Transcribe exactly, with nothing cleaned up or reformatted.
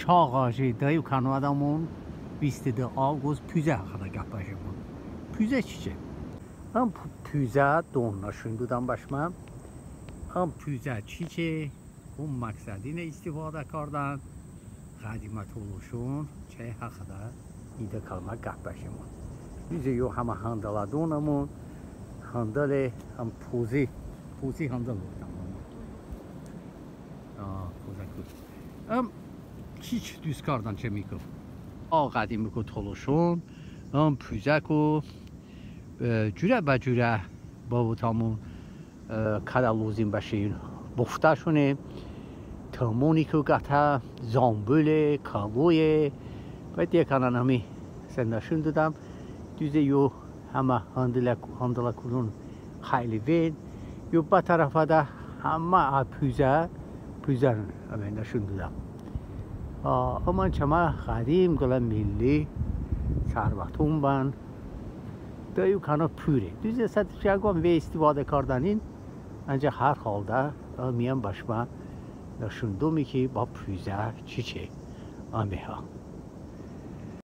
چاقاجی دایو کانوادامون بیست دو آگوست پیزه خدا گپاشمون پیزه چیه؟ ام پیزه دون نشون دادم باشم ام پیزه چیه؟ اون مقصدین استفاده کردن قدیمت ولوشون چه خدا ایده کلمه گپاشمون پیزه یو همه هندلا دونمون هندله هم پوزی پوزی هندل بودم آه پوزه کود ام هیچ دوست کردن چه میکن آه قدیم میکن تلوشون ام پیزه کو جوره با جوره بابوتامون کدالوزین باشین بفته شونه تمونی که گتا زامبوله کابوی و دیگران همی سندشون دادم دوزه یو همه هندل هندل کلون خیلی وین یو با طرف ده همه پیزه پیزه همی نشون دادم اما چما قدیم گل ملی ثروتون بان دایو کانا پوره دوزه صد شگوام وی استفاده کردنین انجا هر حالده میام باشم نشون دومی که با پیزه چی چه آمه ها